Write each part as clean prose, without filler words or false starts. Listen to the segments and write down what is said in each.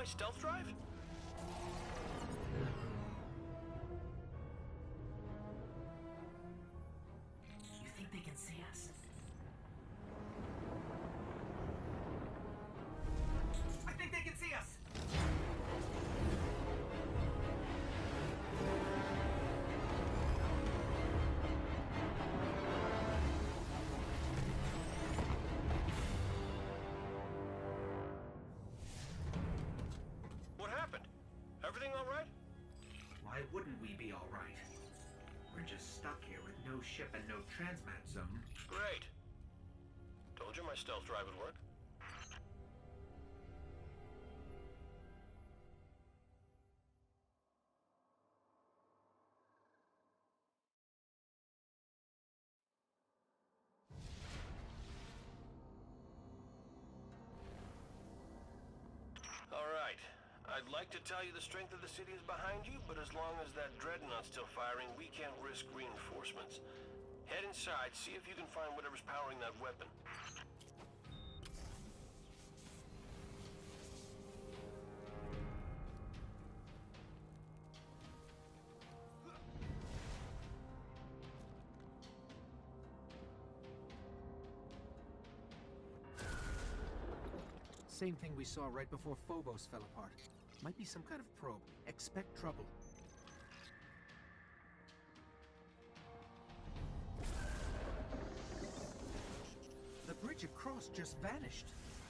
my stealth drive? You think they can see us? I think they can see us! What happened? Everything all right? Why wouldn't we be all right? We're just stuck here with no ship and no transmat zone. Great. Told you my stealth drive would work. All right. I'd like to tell you the strength of the city is behind you, but as long as that dreadnought's still firing, we can't risk reinforcements. Head inside, see if you can find whatever's powering that weapon. Same thing we saw right before Phobos fell apart. Might be some kind of probe. Expect trouble. The bridge across just vanished.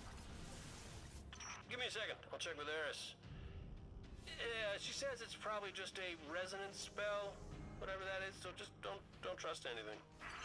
Give me a second. I'll check with Eris. Yeah, she says it's probably just a resonance spell, whatever that is, so just don't trust anything.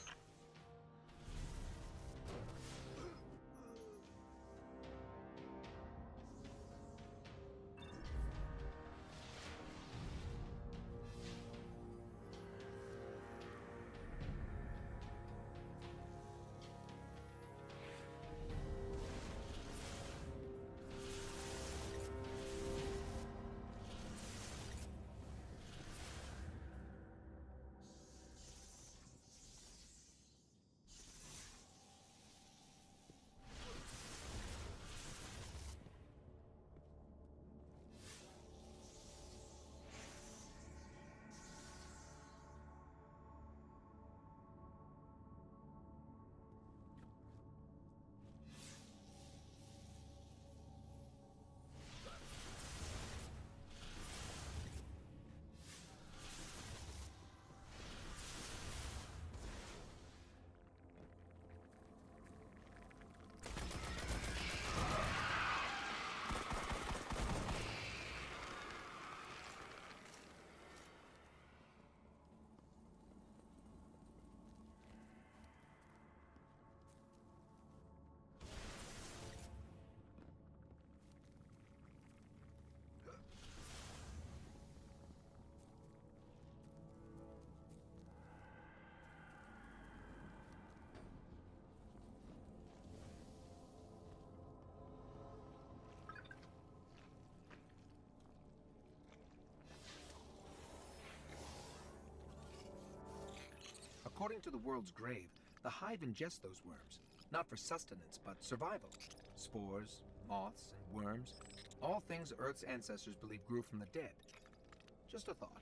According to the world's grave, the hive ingests those worms. Not for sustenance, but survival. Spores, moths, and worms. All things Earth's ancestors believed grew from the dead. Just a thought.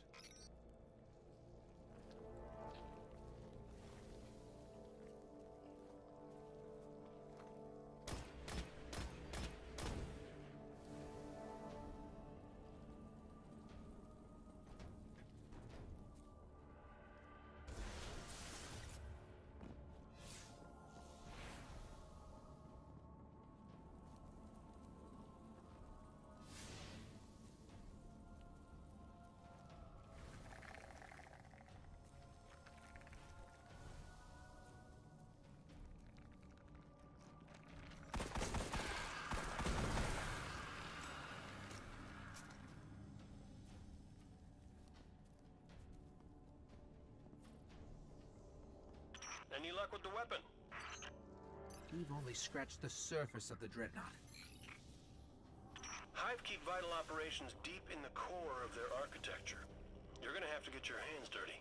Any luck with the weapon? We've only scratched the surface of the dreadnought. Hive keep vital operations deep in the core of their architecture. You're gonna have to get your hands dirty.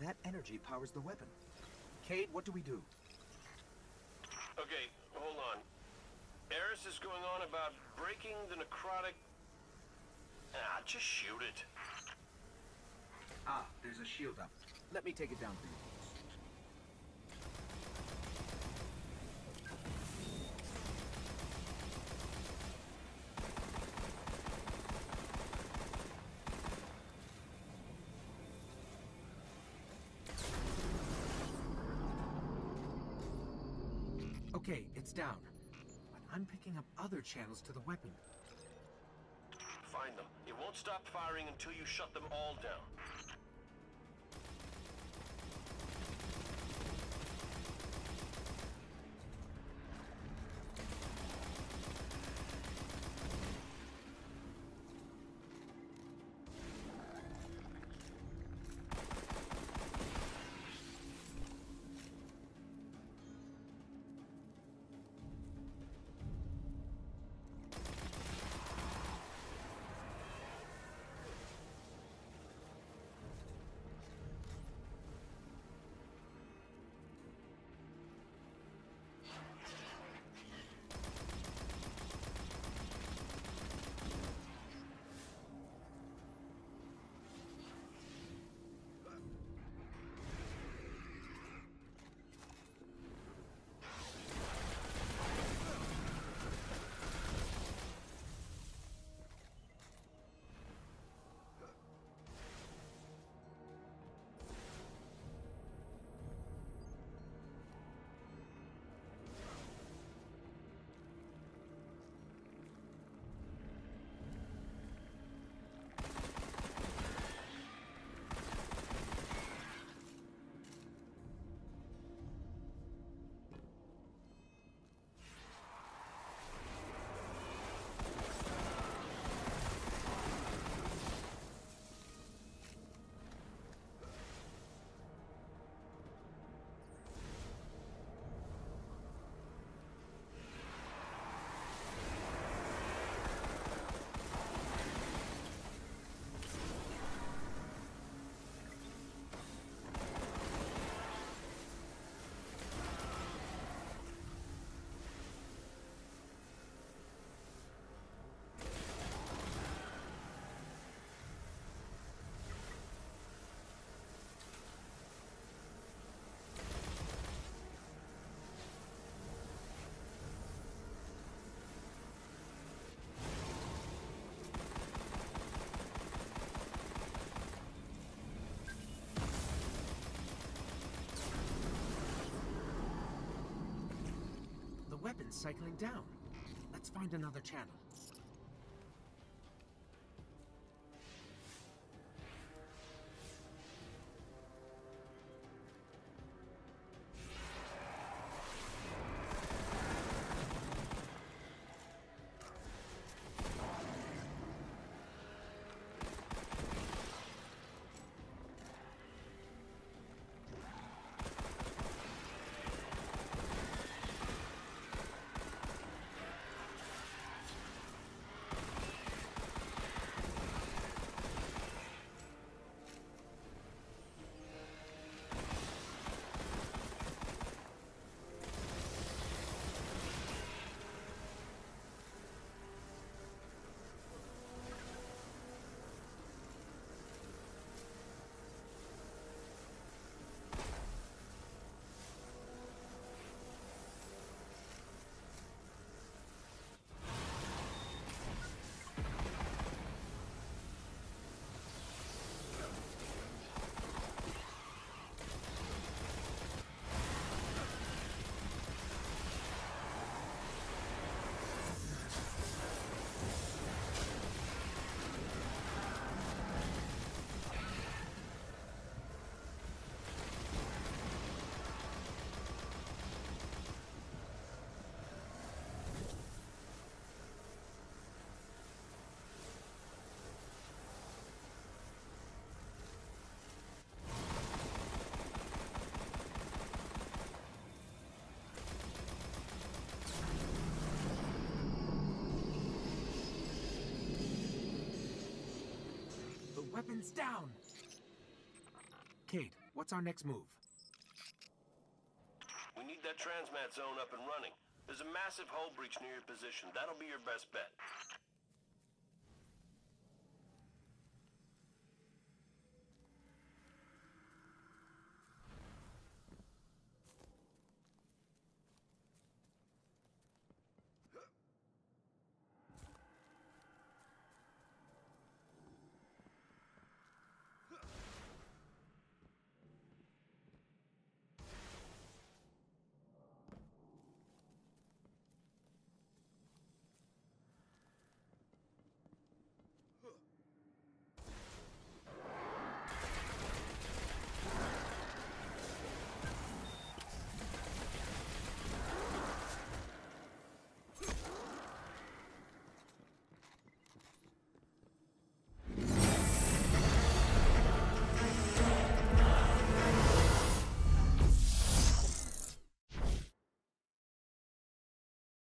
That energy powers the weapon. Cade, what do we do? Okay, hold on. Eris is going on about breaking the necrotic... Ah, just shoot it. Ah, there's a shield up. Let me take it down for you. Okay, it's down. But I'm picking up other channels to the weapon. Find them. It won't stop firing until you shut them all down. The weapon's cycling down. Let's find another channel. Weapon's down! Cade, What's our next move? We need that transmat zone up and running. There's a massive hull breach near your position. That'll be your best bet.